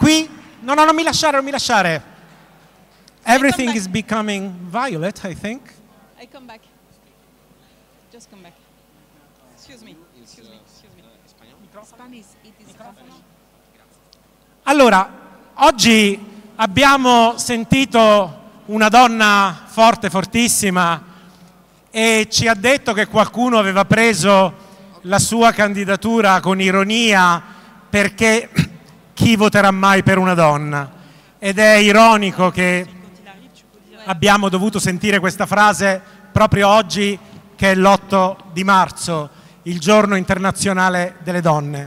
qui... No, no, non mi lasciare, non mi lasciare. Everything is becoming violet, I think. I come back. Just come back. Excuse me. Excuse me. Excuse me. Spanish. It is Allora, oggi abbiamo sentito una donna forte, fortissima, e ci ha detto che qualcuno aveva preso la sua candidatura con ironia perché chi voterà mai per una donna? Ed è ironico che abbiamo dovuto sentire questa frase proprio oggi, che è l'8 di marzo, il giorno internazionale delle donne.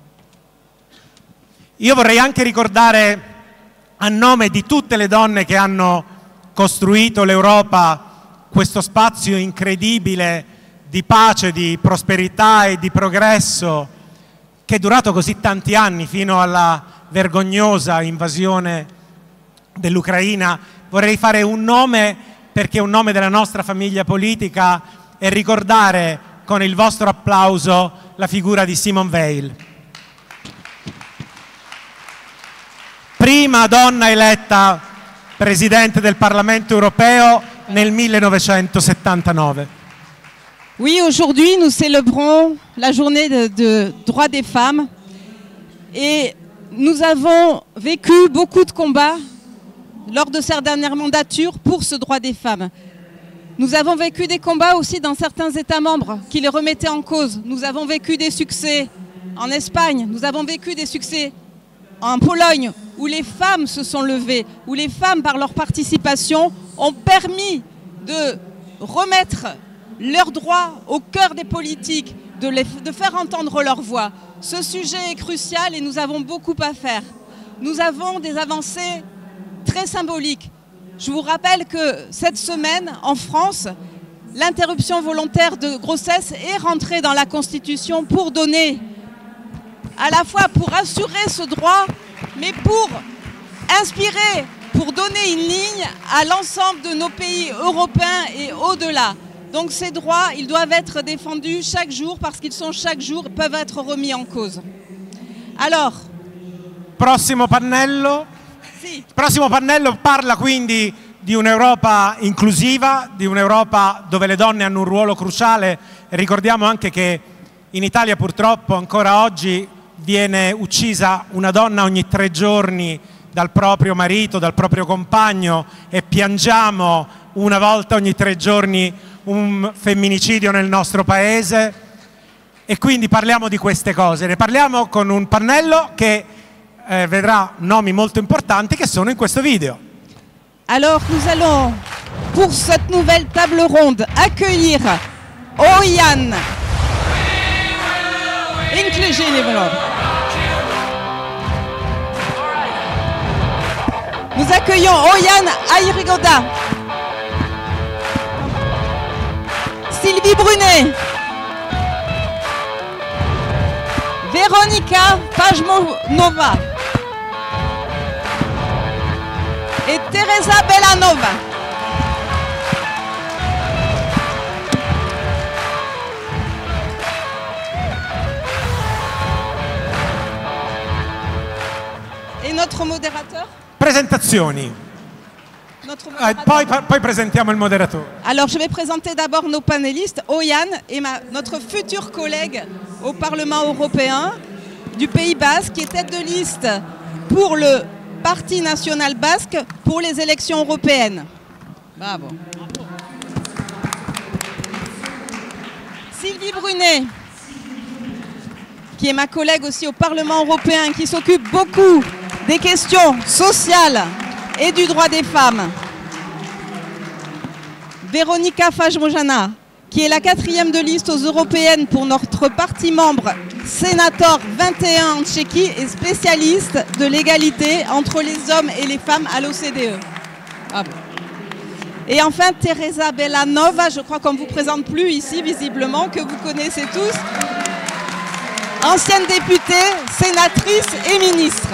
Io vorrei anche ricordare, a nome di tutte le donne che hanno costruito l'Europa, questo spazio incredibile di pace, di prosperità e di progresso che è durato così tanti anni fino alla vergognosa invasione dell'Ucraina, vorrei fare un nome, perché è un nome della nostra famiglia politica, e ricordare con il vostro applauso la figura di Simone Veil. Prima donna eletta Presidente del Parlamento europeo nel 1979. Oui, aujourd'hui, nous célébrons la journée de droits des femmes et nous avons vécu beaucoup de combats lors de cette dernière mandature pour ce droit des femmes. Nous avons vécu des combats aussi dans certains États membres qui les remettaient en cause. Nous avons vécu des succès en Espagne, nous avons vécu des succès en Pologne, où les femmes se sont levées, où les femmes, par leur participation, ont permis de remettre leurs droits au cœur des politiques, de faire entendre leur voix. Ce sujet est crucial et nous avons beaucoup à faire. Nous avons des avancées très symboliques. Je vous rappelle que cette semaine, en France, l'interruption volontaire de grossesse est rentrée dans la Constitution pour donner, à la fois pour assurer ce droit, mais pour inspirer, pour donner une ligne à l'ensemble de nos pays européens et au-delà. Donc ces droits, ils doivent être défendus chaque jour parce qu'ils sont chaque jour, peuvent être remis en cause. Alors, Prossimo pannello. sì. Il prossimo pannello parla quindi di un'Europa inclusiva, di un'Europa dove le donne hanno un ruolo cruciale. Ricordiamo anche che in Italia purtroppo ancora oggi viene uccisa una donna ogni 3 giorni dal proprio marito, dal proprio compagno, e piangiamo una volta ogni 3 giorni un femminicidio nel nostro paese, e quindi parliamo di queste cose. Ne parliamo con un pannello che vedrà nomi molto importanti che sono in questo video. Alors nous allons, pour cette nouvelle table ronde, accueillir Oyan Inclusion. Nous accueillons Oyan Ayrigoda, Sylvie Brunet, Veronika Fajmonova et Teresa Belanova. Et notre modérateur? Presentazioni. Poi presentiamo il moderatore. Alors je vais présenter d'abord nos panélistes, Oyan et notre futur collègue au Parlement européen du Pays Basque, qui est tête de liste pour le Parti national basque pour les élections européennes. Bravo. Sylvie Brunet, qui est ma collègue aussi au Parlement européen, qui s'occupe beaucoup des questions sociales et du droit des femmes. Veronika Fajmonova, qui est la 4e de liste aux européennes pour notre parti membre Sénator 21 en Tchéquie et spécialiste de l'égalité entre les hommes et les femmes à l'OCDE. Bravo. Et enfin Teresa Belanova, je crois qu'on ne vous présente plus ici visiblement, que vous connaissez tous, ancienne députée, sénatrice et ministre.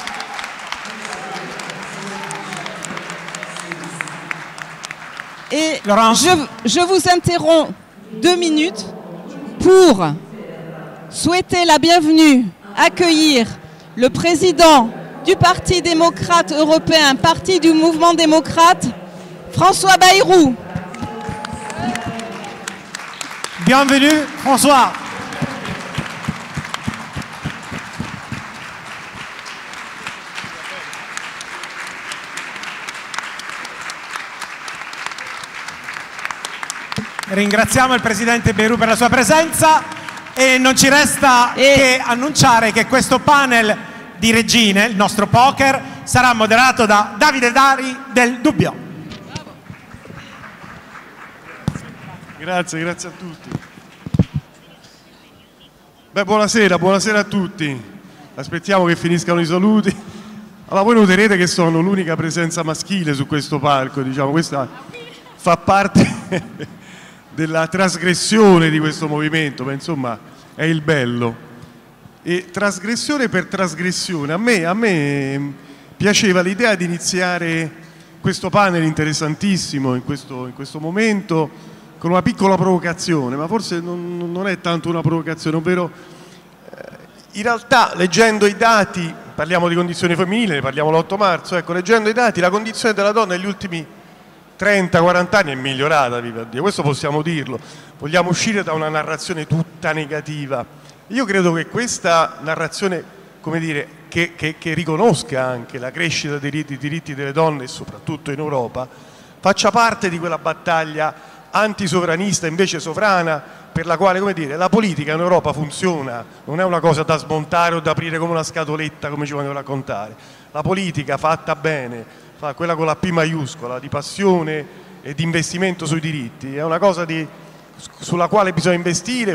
Et je vous interromps 2 minutes pour souhaiter la bienvenue, accueillir le président du Parti démocrate européen, parti du mouvement démocrate, François Bayrou. Bienvenue, François. Ringraziamo il Presidente Bayrou per la sua presenza e non ci resta che annunciare che questo panel di regine, il nostro poker, sarà moderato da Davide Dari del Dubbio. Grazie a tutti. Beh, buonasera a tutti. Aspettiamo che finiscano i saluti. Allora, voi noterete che sono l'unica presenza maschile su questo palco, diciamo, questa fa parte della trasgressione di questo movimento, ma insomma è il bello. E trasgressione per trasgressione, a me piaceva l'idea di iniziare questo panel interessantissimo in questo momento con una piccola provocazione, ma forse non è tanto una provocazione, ovvero in realtà leggendo i dati, parliamo di condizione femminile, ne parliamo l'8 marzo, ecco, leggendo i dati, la condizione della donna negli ultimi 30-40 anni è migliorata, viva Dio, questo possiamo dirlo. Vogliamo uscire da una narrazione tutta negativa. Io credo che questa narrazione, come dire, che riconosca anche la crescita dei diritti delle donne e soprattutto in Europa, faccia parte di quella battaglia antisovranista, invece sovrana, per la quale, come dire, la politica in Europa funziona, non è una cosa da smontare o da aprire come una scatoletta come ci vogliono raccontare. La politica fatta bene, quella con la P maiuscola, di passione e di investimento sui diritti, è una cosa sulla quale bisogna investire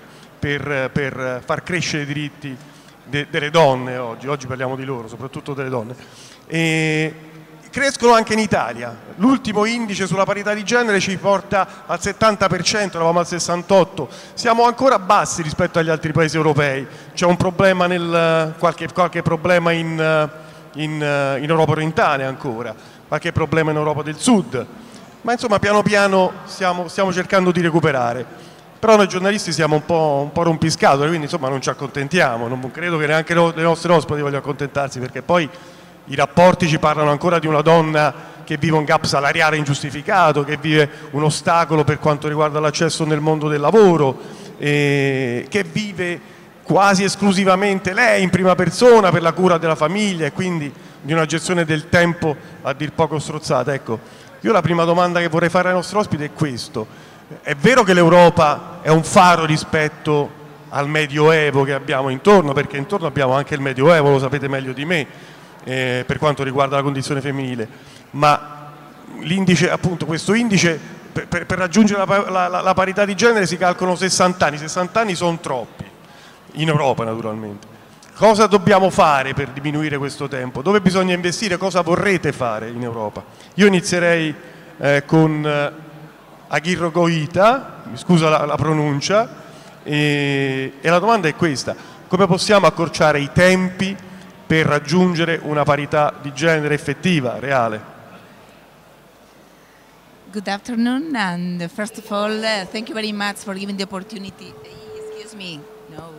per far crescere i diritti delle donne oggi parliamo di loro, soprattutto delle donne. E crescono anche in Italia, l'ultimo indice sulla parità di genere ci porta al 70%, eravamo al 68%, siamo ancora bassi rispetto agli altri paesi europei, c'è un problema qualche problema in Europa orientale ancora, qualche problema in Europa del Sud, ma insomma piano piano stiamo cercando di recuperare. Però noi giornalisti siamo un po' rompiscatole, quindi insomma non ci accontentiamo, non credo che neanche le nostre ospiti vogliano accontentarsi, perché poi i rapporti ci parlano ancora di una donna che vive un gap salariale ingiustificato, che vive un ostacolo per quanto riguarda l'accesso nel mondo del lavoro, che vive quasi esclusivamente lei in prima persona per la cura della famiglia e quindi di una gestione del tempo a dir poco strozzata. Ecco, io la prima domanda che vorrei fare ai nostri ospiti è questo: è vero che l'Europa è un faro rispetto al Medioevo che abbiamo intorno, perché intorno abbiamo anche il Medioevo, lo sapete meglio di me, per quanto riguarda la condizione femminile, ma l'indice, appunto, questo indice per raggiungere la parità di genere si calcolano 60 anni, 60 anni sono troppi, in Europa naturalmente. Cosa dobbiamo fare per diminuire questo tempo? Dove bisogna investire? Cosa vorrete fare in Europa? Io inizierei con Aguirre Goita, mi scusa la pronuncia, e la domanda è questa: come possiamo accorciare i tempi per raggiungere una parità di genere effettiva, reale? Good afternoon, and first of all, thank you very much for giving the opportunity. Excuse me. No.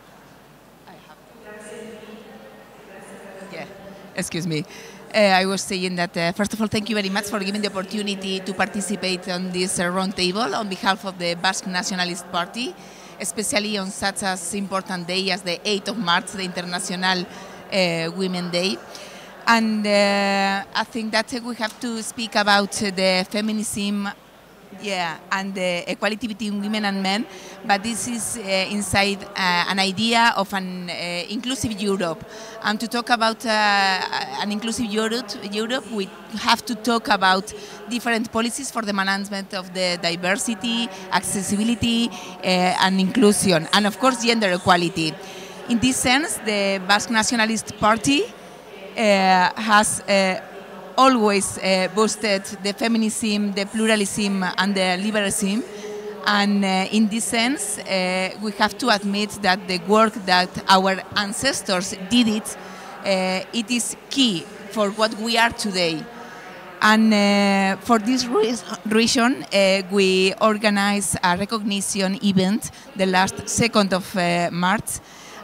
Yeah, excuse me. I was saying that, first of all, thank you very much for giving the opportunity to participate on this round table on behalf of the Basque Nationalist Party, especially on such an important day as the 8th of March, the International Women's Day. And I think that we have to speak about the feminism, yeah, and the equality between women and men, but this is inside an idea of an inclusive Europe. And to talk about an inclusive Europe, we have to talk about different policies for the management of the diversity, accessibility, and inclusion, and of course gender equality. In this sense, the Basque Nationalist Party has always boosted the feminism, the pluralism, and the liberalism. And in this sense, we have to admit that the work that our ancestors did it is key for what we are today. And for this reason, we organized a recognition event the last 2nd of March.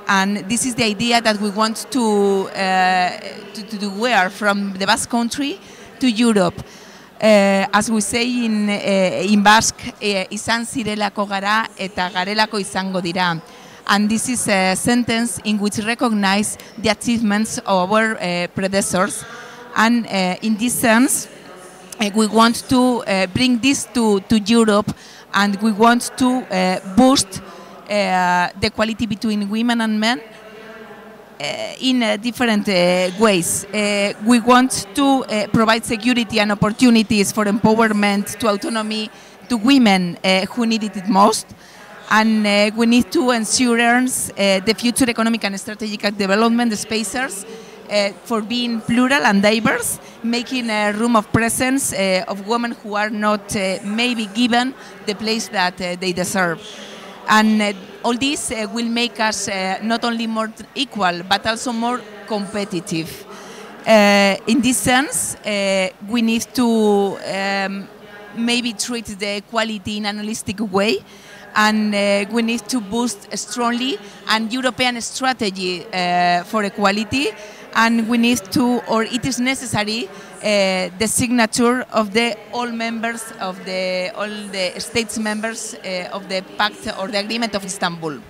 And this is the idea that we want to wear from the Basque Country to Europe. As we say in Basque, izan zirelako gara eta garelako izango dira. And this is a sentence in which we recognize the achievements of our predecessors. And in this sense, we want to bring this to Europe, and we want to boost the equality between women and men in different ways. We want to provide security and opportunities for empowerment, to autonomy, to women who need it most. And we need to ensure the future economic and strategic development spaces for being plural and diverse, making a room of presence of women who are not maybe given the place that they deserve. And all this will make us not only more equal, but also more competitive. In this sense, we need to maybe treat the equality in an holistic way, and we need to boost strongly an European strategy for equality, and we need to, or it is necessary, the signature of all members of all the states members of the Pact or the Agreement of Istanbul.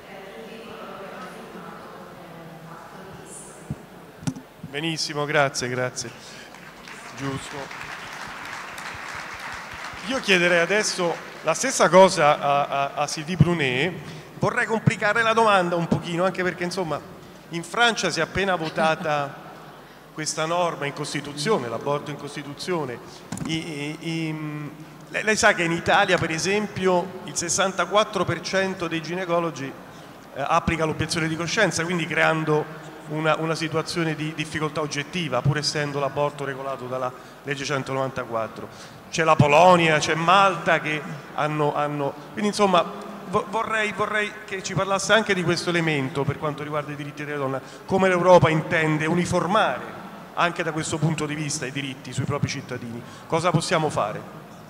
Benissimo, grazie, grazie. Giusto. Io chiederei adesso la stessa cosa a Sylvie Brunet. Vorrei complicare la domanda un pochino, anche perché insomma in Francia si è appena votata questa norma in Costituzione, l'aborto in Costituzione. Lei sa che in Italia, per esempio, il 64% dei ginecologi applica l'obiezione di coscienza, quindi creando una situazione di difficoltà oggettiva, pur essendo l'aborto regolato dalla legge 194. C'è la Polonia, c'è Malta che hanno... Quindi insomma vorrei che ci parlasse anche di questo elemento per quanto riguarda i diritti delle donne, come l'Europa intende uniformare anche da questo punto di vista i diritti sui propri cittadini. Cosa possiamo fare?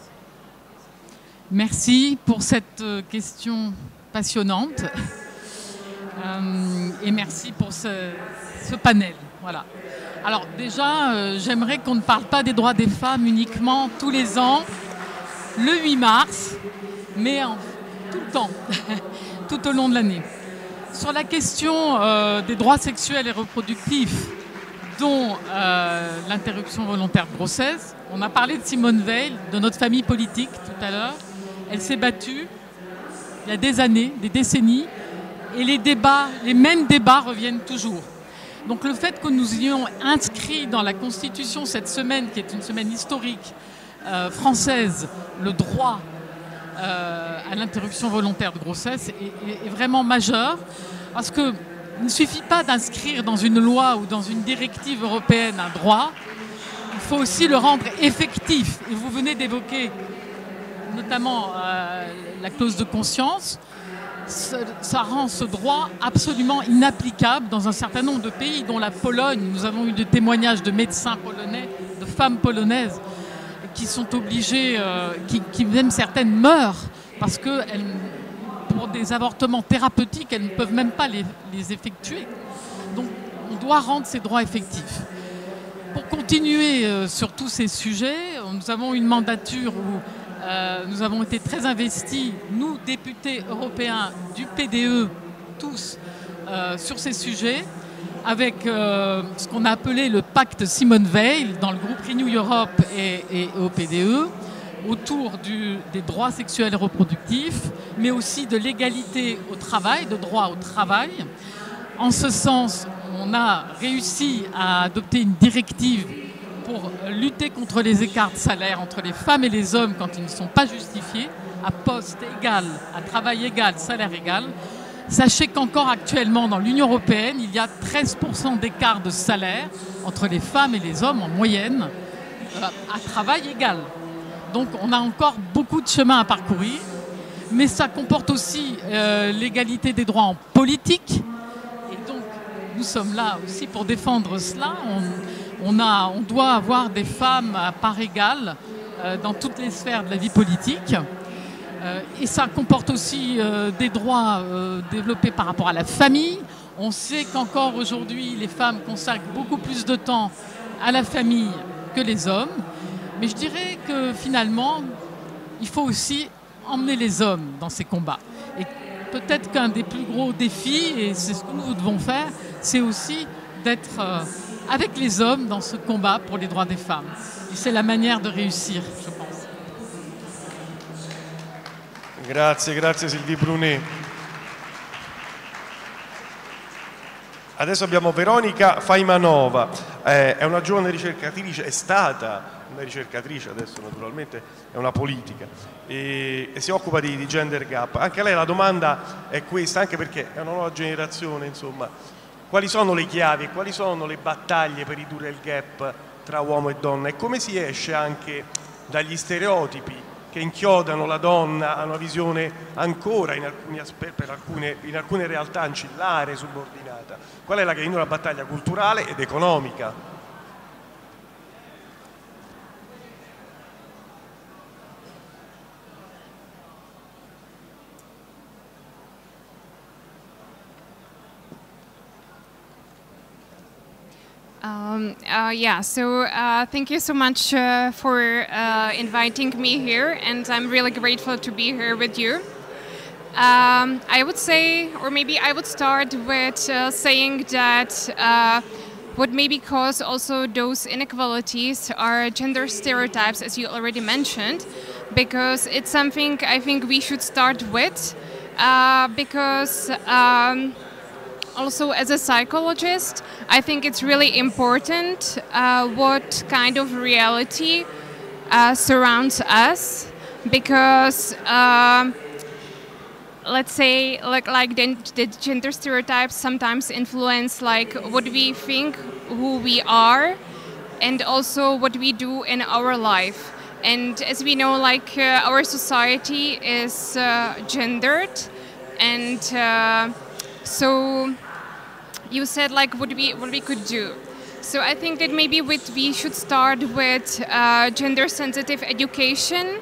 Merci pour cette question passionnante et merci pour ce panel. Voilà. Alors déjà, j'aimerais qu'on ne parle pas des droits des femmes uniquement tous les ans, le 8 mars, mais tout le temps, tout au long de l'année. Sur la question des droits sexuels et reproductifs, dont l'interruption volontaire de grossesse, on a parlé de Simone Veil, de notre famille politique tout à l'heure. Elle s'est battue il y a des années, des décennies, et les mêmes débats reviennent toujours. Donc le fait que nous ayons inscrit dans la Constitution cette semaine, qui est une semaine historique française, le droit à l'interruption volontaire de grossesse est vraiment majeur, parce qu'il ne suffit pas d'inscrire dans une loi ou dans une directive européenne un droit, il faut aussi le rendre effectif. Et vous venez d'évoquer notamment la clause de conscience. Ça rend ce droit absolument inapplicable dans un certain nombre de pays, dont la Pologne. Nous avons eu des témoignages de médecins polonais, de femmes polonaises qui sont obligées, qui même certaines meurent parce que pour des avortements thérapeutiques, elles ne peuvent même pas les effectuer. Donc on doit rendre ces droits effectifs. Pour continuer sur tous ces sujets, nous avons une mandature où nous avons été très investis, nous, députés européens du PDE, tous, sur ces sujets, avec ce qu'on a appelé le pacte Simone Veil dans le groupe Renew Europe et au PDE, autour des droits sexuels et reproductifs, mais aussi de l'égalité au travail, de droit au travail. En ce sens, on a réussi à adopter une directive pour lutter contre les écarts de salaire entre les femmes et les hommes quand ils ne sont pas justifiés, à poste égal, à travail égal, salaire égal. Sachez qu'encore actuellement dans l'Union européenne, il y a 13% d'écart de salaire entre les femmes et les hommes en moyenne, à travail égal. Donc on a encore beaucoup de chemin à parcourir, mais ça comporte aussi l'égalité des droits en politique. Et donc nous sommes là aussi pour défendre cela. On doit avoir des femmes à part égale dans toutes les sphères de la vie politique. Et ça comporte aussi des droits développés par rapport à la famille. On sait qu'encore aujourd'hui, les femmes consacrent beaucoup plus de temps à la famille que les hommes. Mais je dirais que finalement, il faut aussi emmener les hommes dans ces combats. Et peut-être qu'un des plus gros défis, et c'est ce que nous devons faire, c'est aussi d'être avec les hommes dans ce combat pour les droits des femmes. Et c'est la manière de réussir, je pense. Grazie, grazie Sylvie Brunet. Adesso abbiamo Veronica Faimanova, è una giovane ricercatrice, è stata una ricercatrice, adesso naturalmente è una politica e si occupa di gender gap. Anche a lei la domanda è questa, anche perché è una nuova generazione, insomma, quali sono le chiavi e quali sono le battaglie per ridurre il gap tra uomo e donna e come si esce anche dagli stereotipi che inchiodano la donna a una visione ancora in alcune realtà ancillare, subordinata. Qual è la battaglia culturale ed economica? Thank you so much for inviting me here, and I'm really grateful to be here with you. I would say, or maybe I would start with saying that what maybe cause also those inequalities are gender stereotypes, as you already mentioned, because it's something I think we should start with, because also as a psychologist, I think it's really important what kind of reality surrounds us, because let's say like the gender stereotypes sometimes influence like what we think, who we are, and also what we do in our life. And as we know, like our society is gendered, and so you said like what we could do. So I think that maybe we should start with gender sensitive education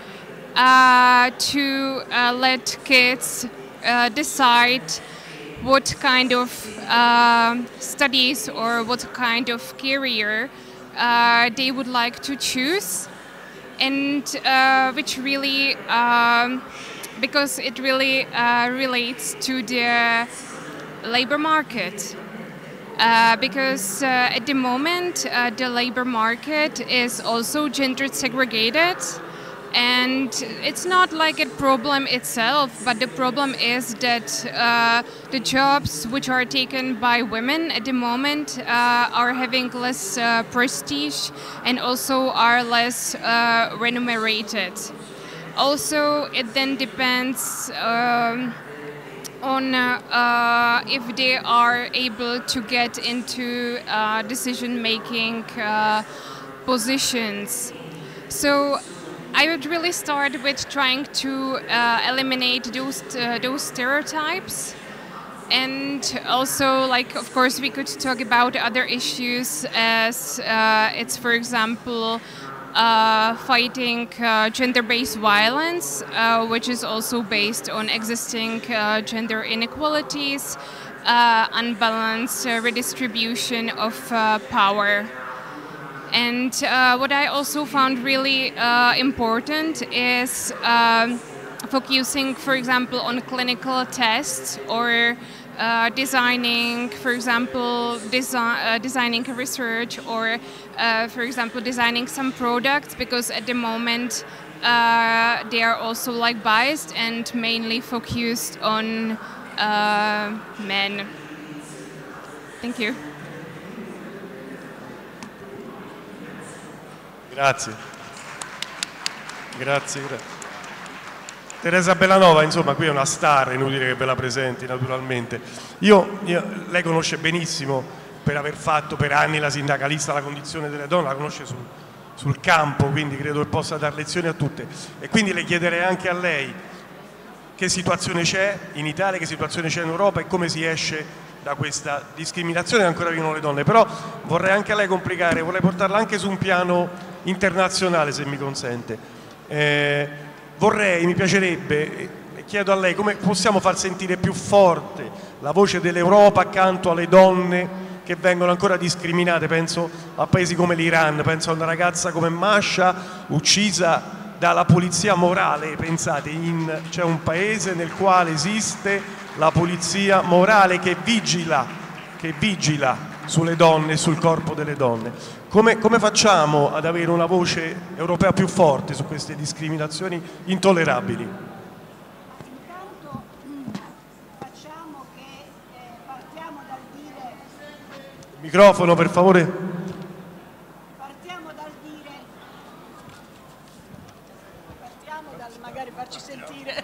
to let kids decide what kind of studies or what kind of career they would like to choose, and which really because it really relates to the labor market, because at the moment the labor market is also gender segregated, and it's not like a problem itself, but the problem is that the jobs which are taken by women at the moment are having less prestige and also are less remunerated. Also, it then depends on if they are able to get into decision-making positions. So I would really start with trying to eliminate those stereotypes, and also, like, of course, we could talk about other issues as it's, for example, fighting gender-based violence, which is also based on existing gender inequalities, unbalanced redistribution of power. And what I also found really important is focusing, for example, on clinical tests or designing, for example, designing research, or for example, designing some products, because at the moment they are also like biased and mainly focused on men. Thank you. Grazie. Grazie, grazie. Teresa Bellanova, insomma, qui è una star, è inutile che ve la presenti naturalmente. Lei conosce benissimo, per aver fatto per anni la sindacalista, la condizione delle donne, la conosce sul campo, quindi credo che possa dar lezioni a tutte. E quindi le chiederei anche a lei che situazione c'è in Italia, che situazione c'è in Europa e come si esce da questa discriminazione che ancora vivono le donne. Però vorrei anche a lei complicare, vorrei portarla anche su un piano internazionale, se mi consente. Mi piacerebbe, chiedo a lei come possiamo far sentire più forte la voce dell'Europa accanto alle donne che vengono ancora discriminate. Penso a paesi come l'Iran, penso a una ragazza come Masha uccisa dalla polizia morale. Pensate, c'è un paese nel quale esiste la polizia morale che vigila sulle donne e sul corpo delle donne. Come facciamo ad avere una voce europea più forte su queste discriminazioni intollerabili? Intanto facciamo che partiamo dal dire... Microfono, per favore. Partiamo dal magari farci sentire.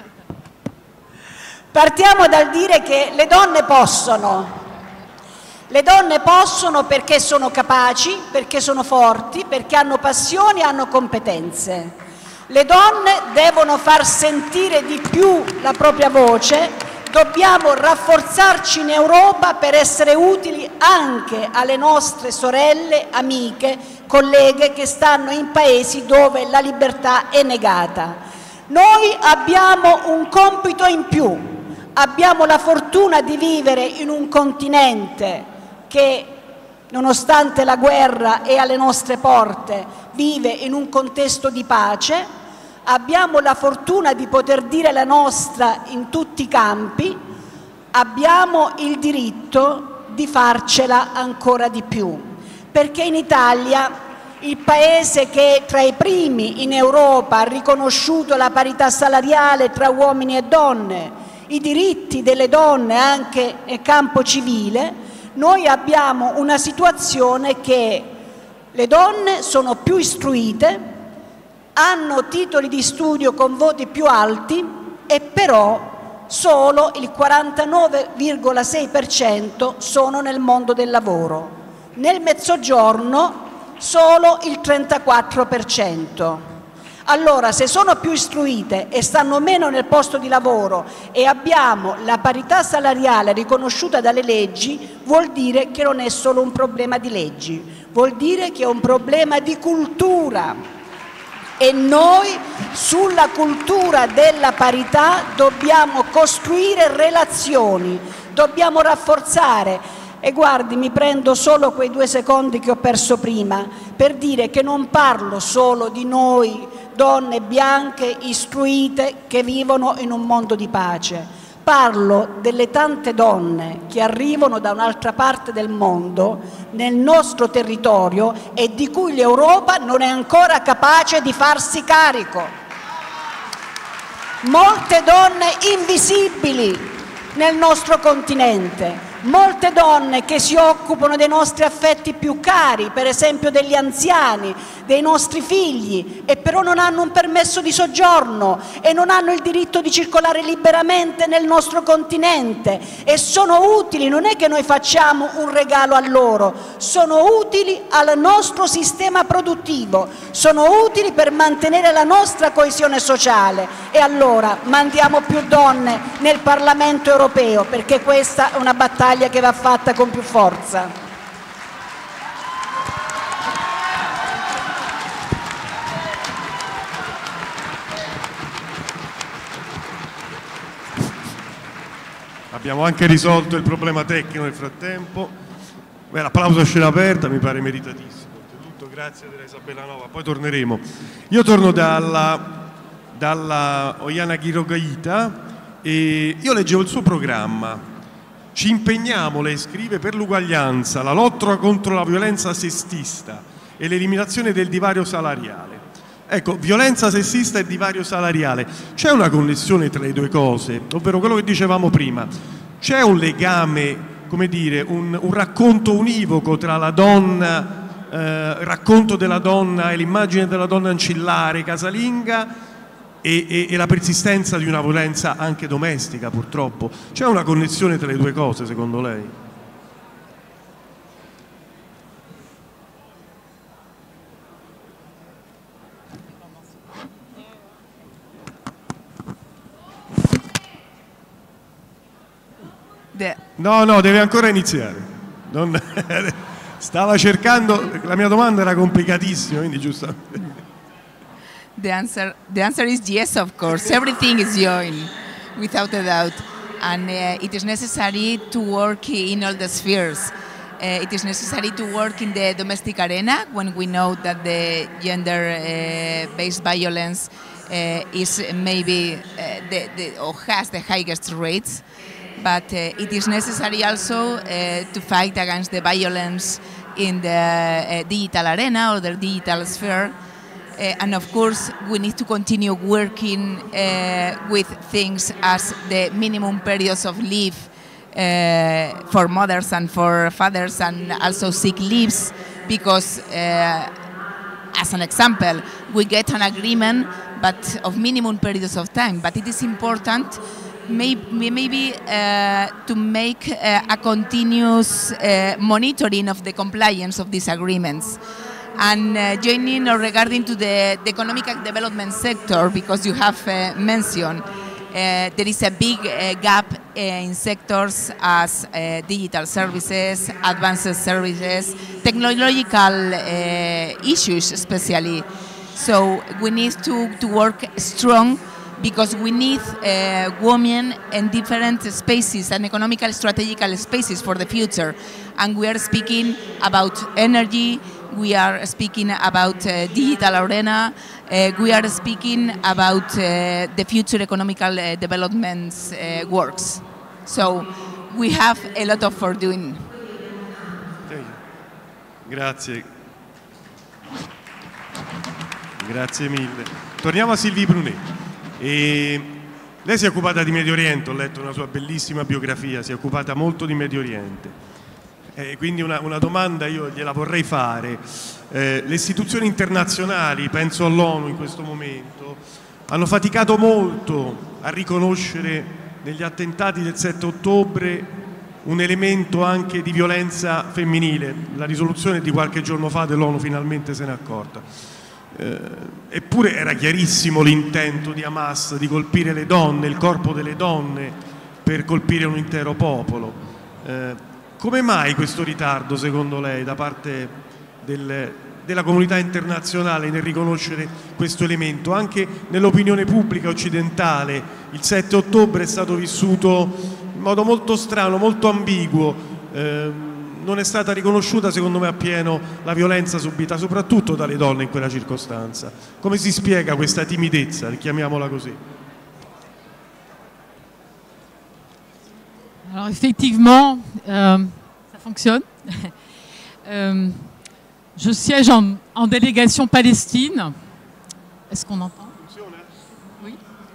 Partiamo dal dire che le donne possono. Le donne possono perché sono capaci, perché sono forti, perché hanno passioni e hanno competenze. Le donne devono far sentire di più la propria voce, dobbiamo rafforzarci in Europa per essere utili anche alle nostre sorelle, amiche, colleghe che stanno in paesi dove la libertà è negata. Noi abbiamo un compito in più, abbiamo la fortuna di vivere in un continente che, nonostante la guerra è alle nostre porte, vive in un contesto di pace. Abbiamo la fortuna di poter dire la nostra in tutti i campi, abbiamo il diritto di farcela ancora di più, perché in Italia, il paese che tra i primi in Europa ha riconosciuto la parità salariale tra uomini e donne, i diritti delle donne anche nel campo civile, noi abbiamo una situazione che le donne sono più istruite, hanno titoli di studio con voti più alti e però solo il 49,6% sono nel mondo del lavoro. Nel Mezzogiorno solo il 34%. Allora, se sono più istruite e stanno meno nel posto di lavoro e abbiamo la parità salariale riconosciuta dalle leggi, vuol dire che non è solo un problema di leggi, vuol dire che è un problema di cultura. E noi sulla cultura della parità dobbiamo costruire relazioni, dobbiamo rafforzare. E guardi, mi prendo solo quei 2 secondi che ho perso prima per dire che non parlo solo di noi donne bianche istruite che vivono in un mondo di pace, parlo delle tante donne che arrivano da un'altra parte del mondo nel nostro territorio e di cui l'Europa non è ancora capace di farsi carico. Molte donne invisibili nel nostro continente, molte donne che si occupano dei nostri affetti più cari, per esempio degli anziani, dei nostri figli, e però non hanno un permesso di soggiorno e non hanno il diritto di circolare liberamente nel nostro continente e sono utili, non è che noi facciamo un regalo a loro, sono utili al nostro sistema produttivo, sono utili per mantenere la nostra coesione sociale. E allora mandiamo più donne nel Parlamento europeo, perché questa è una battaglia che va fatta con più forza. Abbiamo anche risolto il problema tecnico nel frattempo. Beh, l'applauso a scena aperta mi pare meritatissimo. Oltretutto, grazie a Isabella Nova. Poi torneremo. Io torno dalla Oiana Girogaita e io leggevo il suo programma. Ci impegniamo, lei scrive, per l'uguaglianza, la lotta contro la violenza sessista e l'eliminazione del divario salariale. Ecco, violenza sessista e divario salariale. C'è una connessione tra le due cose, ovvero quello che dicevamo prima. C'è un legame, come dire, un racconto univoco tra la donna, il racconto della donna e l'immagine della donna ancillare, casalinga, e la persistenza di una violenza anche domestica, purtroppo. C'è una connessione tra le due cose, secondo lei? No, deve ancora iniziare. Stava cercando, la mia domanda era complicatissima, quindi giustamente. The answer is yes, of course. Everything is joined, without a doubt. and it is necessary to work in all the spheres. It is necessary to work in the domestic arena when we know that the gender-based violence is maybe or has the highest rates, but it is necessary also to fight against the violence in the digital arena or the digital sphere. And of course, we need to continue working with things as the minimum periods of leave for mothers and for fathers, and also sick leaves, because as an example, we get an agreement but of minimum periods of time, but it is important maybe to make a continuous monitoring of the compliance of these agreements. And joining or regarding to the economic development sector, because you have mentioned there is a big gap in sectors as digital services, advanced services, technological issues especially. So we need to work strong, because we need women in different spaces and economical strategical spaces for the future. And we are speaking about energy, we are speaking about digital arena, we are speaking about the future economical development works. So we have a lot of for doing. Grazie. Grazie mille. Torniamo a Sylvie Brunet. Lei si è occupata di Medio Oriente, ho letto una sua bellissima biografia, si è occupata molto di Medio Oriente. Quindi una domanda io gliela vorrei fare. Le istituzioni internazionali, penso all'ONU in questo momento, hanno faticato molto a riconoscere negli attentati del 7 ottobre un elemento anche di violenza femminile. La risoluzione di qualche giorno fa dell'ONU finalmente se n'è accorta. Eppure era chiarissimo l'intento di Hamas di colpire le donne, il corpo delle donne, per colpire un intero popolo. Come mai questo ritardo, secondo lei, da parte della comunità internazionale nel riconoscere questo elemento? Anche nell'opinione pubblica occidentale il 7 ottobre è stato vissuto in modo molto strano, molto ambiguo. Non è stata riconosciuta, secondo me, appieno la violenza subita soprattutto dalle donne in quella circostanza. Come si spiega questa timidezza, chiamiamola così? Alors effectivement, ça fonctionne. Je siège en délégation Palestine. Est-ce qu'on entend? Oui.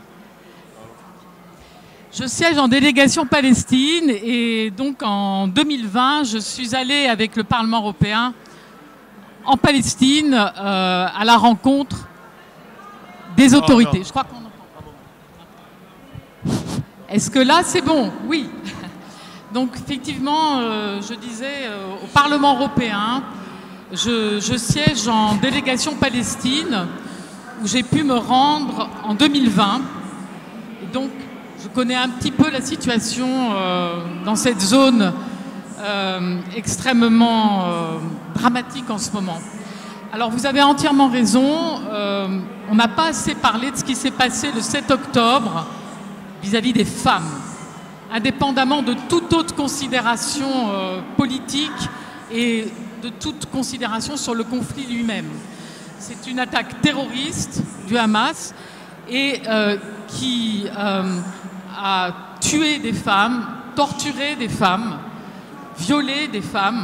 Je siège en délégation Palestine et donc en 2020, je suis allée avec le Parlement européen en Palestine à la rencontre des autorités. Je crois qu'on entend. Est-ce que là c'est bon? Oui. Donc effectivement, je disais au Parlement européen, je siège en délégation Palestine où j'ai pu me rendre en 2020. Et donc je connais un petit peu la situation dans cette zone extrêmement dramatique en ce moment. Alors vous avez entièrement raison, on n'a pas assez parlé de ce qui s'est passé le 7 octobre vis-à-vis des femmes, indépendamment de toute autre considération politique et de toute considération sur le conflit lui-même. C'est une attaque terroriste du Hamas et qui a tué des femmes, torturé des femmes, violé des femmes,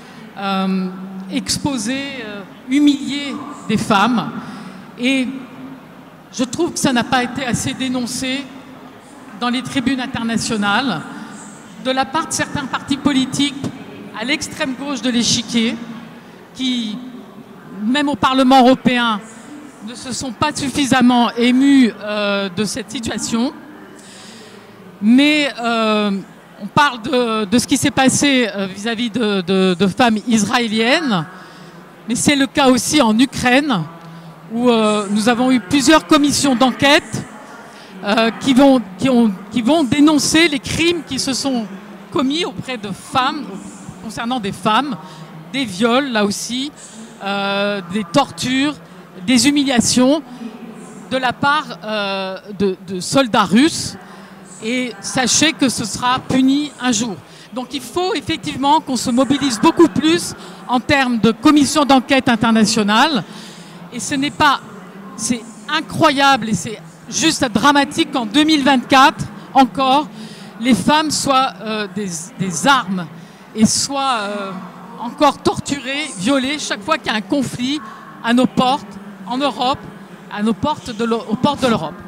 exposé, humilié des femmes. Et je trouve que ça n'a pas été assez dénoncé dans les tribunes internationales de la part de certains partis politiques à l'extrême gauche de l'échiquier qui, même au Parlement européen, ne se sont pas suffisamment émus de cette situation. Mais on parle de ce qui s'est passé vis-à-vis de femmes israéliennes, mais c'est le cas aussi en Ukraine, où nous avons eu plusieurs commissions d'enquête qui vont dénoncer les crimes qui se sont commis auprès de femmes, concernant des femmes, des viols là aussi, des tortures, des humiliations de la part de soldats russes et sachez que ce sera puni un jour. Donc il faut effectivement qu'on se mobilise beaucoup plus en termes de commission d'enquête internationale. Et ce n'est pas... C'est incroyable et c'est juste dramatique qu'en 2024, encore, les femmes soient des armes et soient encore torturées, violées chaque fois qu'il y a un conflit à nos portes, en Europe, à nos portes aux portes de l'Europe.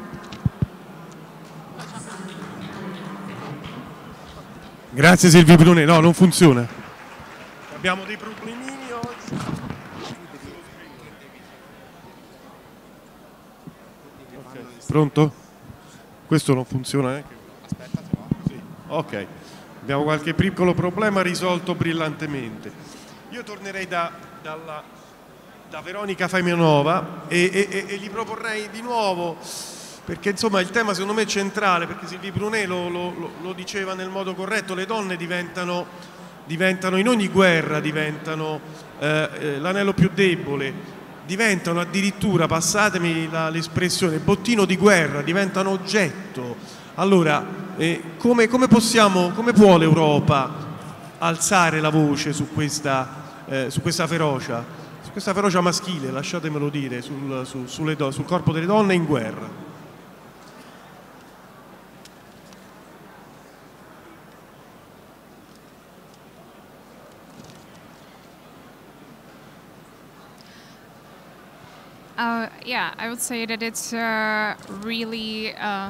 Grazie Silvia Brunè, no, non funziona. Abbiamo dei problemini oggi. Okay. Pronto? Questo non funziona neanche. Sì. Ok, abbiamo qualche piccolo problema risolto brillantemente. Io tornerei da Veronica Faimanova e gli proporrei di nuovo, perché insomma il tema secondo me è centrale, perché Silvia Brunè lo diceva nel modo corretto, le donne diventano in ogni guerra, diventano l'anello più debole, diventano addirittura, passatemi l'espressione, bottino di guerra, diventano oggetto. Allora, come può l'Europa alzare la voce su questa ferocia? Su questa ferocia maschile, lasciatemelo dire, sul corpo delle donne in guerra. Yeah, I would say that it's really...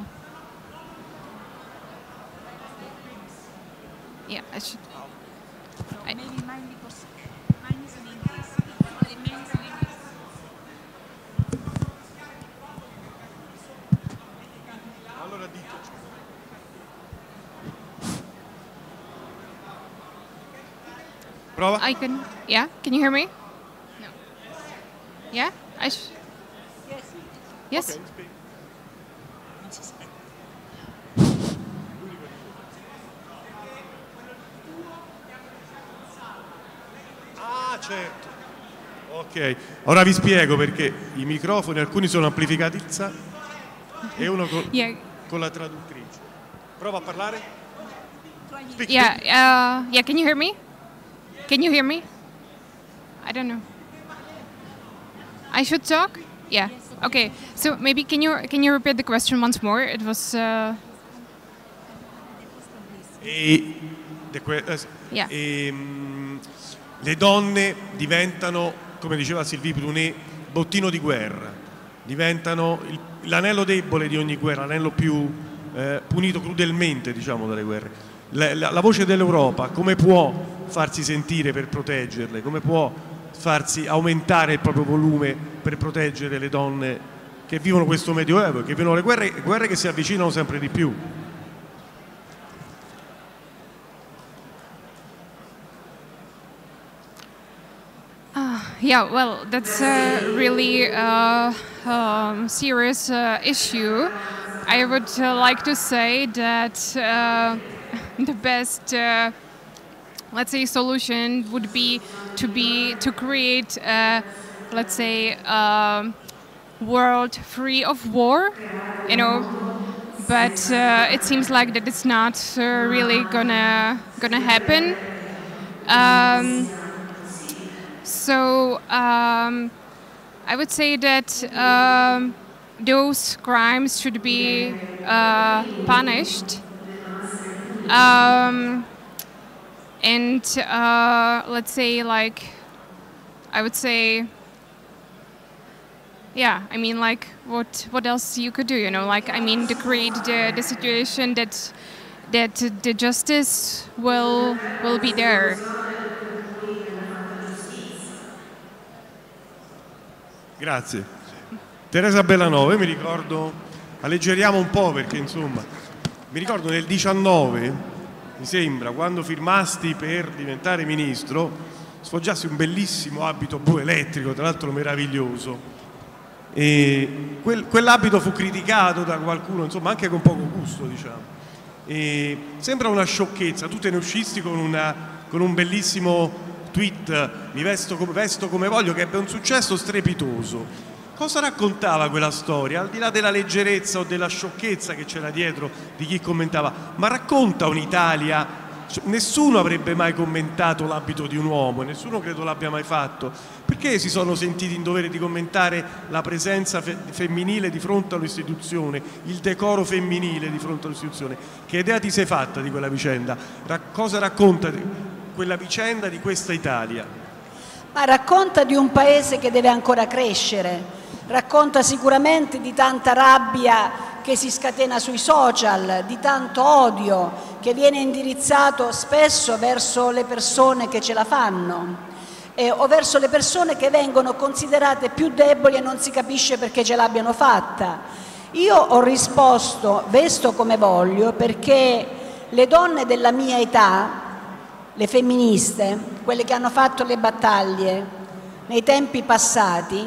yeah, I should... Prova? Yeah, can you hear me? No. Yeah? Yes? Okay, ah, certo. Ok, ora vi spiego perché i microfoni, alcuni sono amplificati e uno con la traduttrice. Prova a parlare. Speak. Yeah, can you hear me? Can you hear me? I don't know. I should talk? Yeah. Okay. So maybe can you repeat the question once more? It was yeah. Le donne diventano, come diceva Sylvie Brunet, bottino di guerra, diventano l'anello debole di ogni guerra, l'anello più punito crudelmente, diciamo, dalle guerre. La voce dell'Europa come può farsi sentire per proteggerle, come può farsi aumentare il proprio volume per proteggere le donne che vivono questo medioevo, che vivono le guerre che si avvicinano sempre di più. Yeah, well, that's a really serious issue. I would like to say that the best, let's say, solution would be to create, let's say, world free of war, you know. But it seems like that it's not really gonna happen. So I would say that those crimes should be punished, and let's say, like, I would say, yeah, I mean, like, what else you could do, you know, like, I mean, to create the situation that the justice will be there. Grazie. Teresa Bellanova, io mi ricordo, alleggeriamo un po' perché insomma, mi ricordo nel 19, mi sembra, quando firmasti per diventare ministro, sfoggiassi un bellissimo abito blu elettrico, tra l'altro meraviglioso, e quell'abito fu criticato da qualcuno, insomma, anche con poco gusto, diciamo. E sembra una sciocchezza, tu te ne uscisti con un bellissimo tweet, mi vesto come voglio, che ebbe un successo strepitoso. cosa raccontava quella storia? Al di là della leggerezza o della sciocchezza che c'era dietro di chi commentava, ma racconta un'Italia. Nessuno avrebbe mai commentato l'abito di un uomo, nessuno credo l'abbia mai fatto. Perché si sono sentiti in dovere di commentare la presenza femminile di fronte all'istituzione, il decoro femminile di fronte all'istituzione? Che idea ti sei fatta di quella vicenda? Cosa racconta quella vicenda di questa Italia? Ma racconta di un paese che deve ancora crescere, racconta sicuramente di tanta rabbia che si scatena sui social, di tanto odio che viene indirizzato spesso verso le persone che ce la fanno o verso le persone che vengono considerate più deboli e non si capisce perché ce l'abbiano fatta. Io ho risposto vesto come voglio perché le donne della mia età, le femministe, quelle che hanno fatto le battaglie nei tempi passati,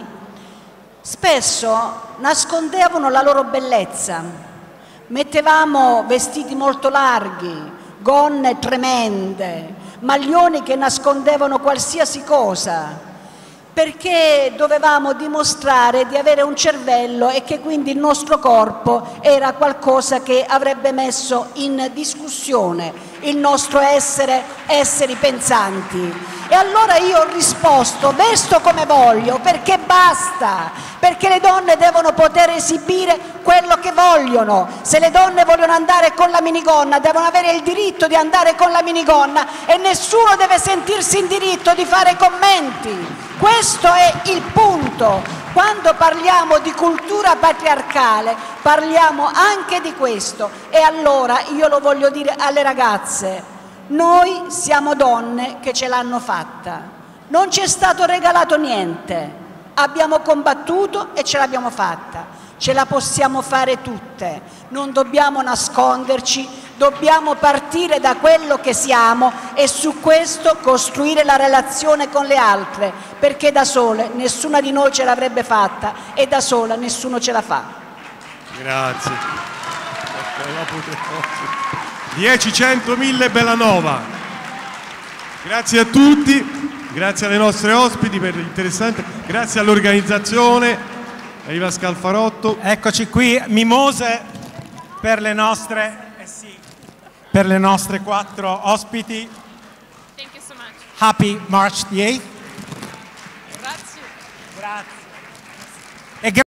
spesso nascondevano la loro bellezza. Mettevamo vestiti molto larghi, gonne tremende, maglioni che nascondevano qualsiasi cosa, perché dovevamo dimostrare di avere un cervello e che quindi il nostro corpo era qualcosa che avrebbe messo in discussione il nostro essere esseri pensanti. E allora io ho risposto vesto come voglio perché basta, perché le donne devono poter esibire quello che vogliono. Se le donne vogliono andare con la minigonna devono avere il diritto di andare con la minigonna e nessuno deve sentirsi in diritto di fare commenti. Questo è il punto. Quando parliamo di cultura patriarcale parliamo anche di questo. E allora io lo voglio dire alle ragazze: noi siamo donne che ce l'hanno fatta, non ci è stato regalato niente, abbiamo combattuto e ce l'abbiamo fatta, ce la possiamo fare tutte, non dobbiamo nasconderci, dobbiamo partire da quello che siamo e su questo costruire la relazione con le altre, perché da sole nessuna di noi ce l'avrebbe fatta e da sola nessuno ce la fa. Grazie. 10, 100, 1000 Bellanova. Grazie a tutti, grazie alle nostre ospiti per l'interessante, grazie all'organizzazione, a Iva Scalfarotto. Eccoci qui, mimose per le nostre, per le nostre 4 ospiti. Thank you so much. Happy March the 8th. Grazie. Grazie.